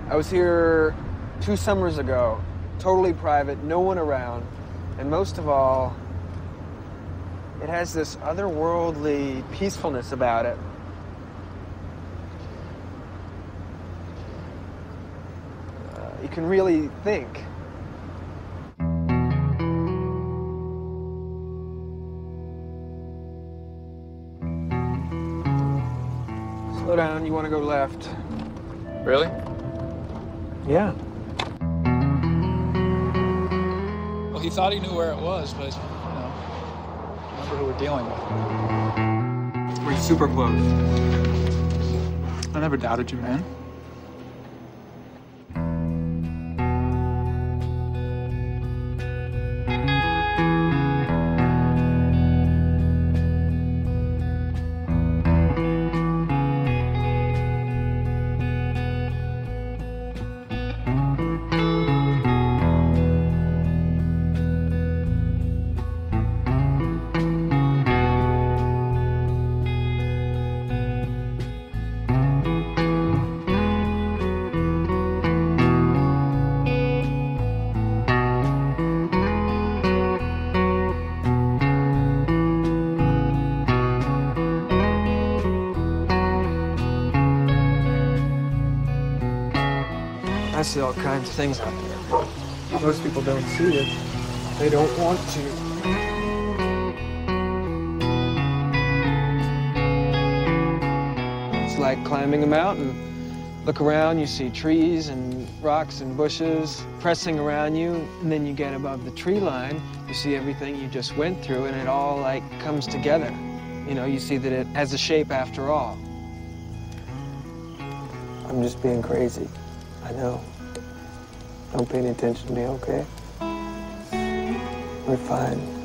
I was here 2 summers ago, totally private, no one around, and most of all, it has this otherworldly peacefulness about it. You can really think. Slow down, you want to go left. Really? Yeah. Well, he thought he knew where it was, but, remember who we're dealing with. We're super close. I never doubted you, man. I see all kinds of things out there. Most people don't see it. They don't want to. It's like climbing a mountain. Look around, you see trees and rocks and bushes pressing around you, and then you get above the tree line, you see everything you just went through, and it all like comes together. You know, you see that it has a shape after all. I'm just being crazy. I know. Don't pay any attention to me, okay? We're fine.